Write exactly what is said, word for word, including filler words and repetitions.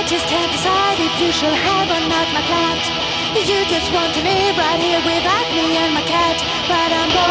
just can't decide if you shall have or not my flat. You just want to live right here without me and my cat, but I'm